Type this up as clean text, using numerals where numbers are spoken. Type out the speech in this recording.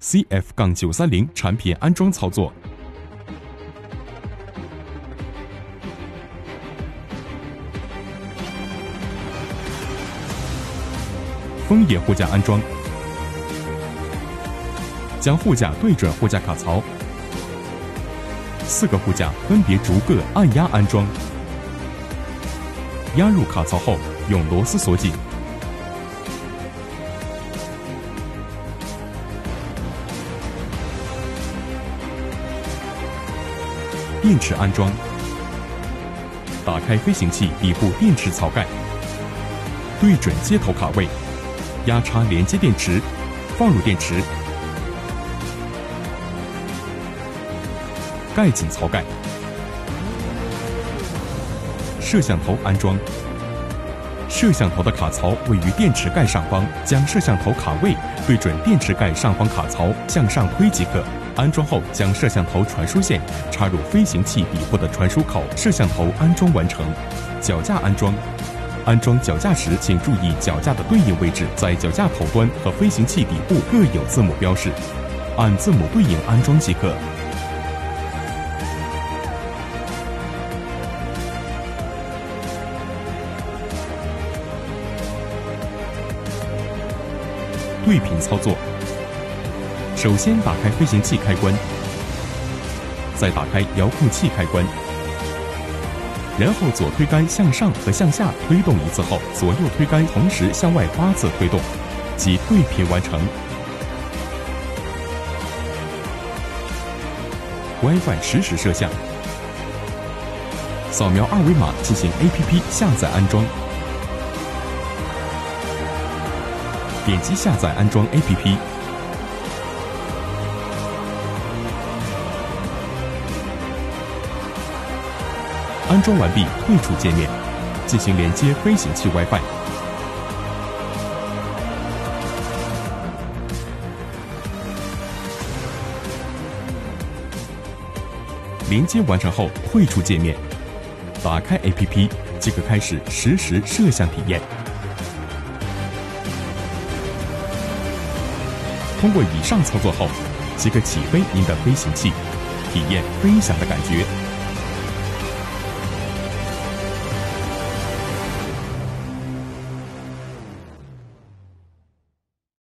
CF-930产品安装操作。风野护架安装，将护架对准护架卡槽，4个护架分别逐个按压安装，压入卡槽后用螺丝锁紧。电池安装，打开飞行器底部电池槽盖，对准接头卡位，压插连接电池，放入电池，盖紧槽盖。摄像头安装，摄像头的卡槽位于电池盖上方，将摄像头卡位对准电池盖上方卡槽向上推即可。安装后，将摄像头传输线插入飞行器底部的传输口，摄像头安装完成。脚架安装，安装脚架时，请注意脚架的对应位置，在脚架头端和飞行器底部各有字母标示，按字母对应安装即可。对频操作。首先打开飞行器开关，再打开遥控器开关，然后左推杆向上和向下推动1次后，左右推杆同时向外8次推动，即对频完成。WiFi 实时摄像，扫描2维码进行 APP 下载安装，点击下载安装 APP。安装完毕，退出界面，进行连接飞行器 WiFi。连接完成后，退出界面，打开 APP， 即可开始实时摄像体验。通过以上操作后，即可起飞您的飞行器，体验飞翔的感觉。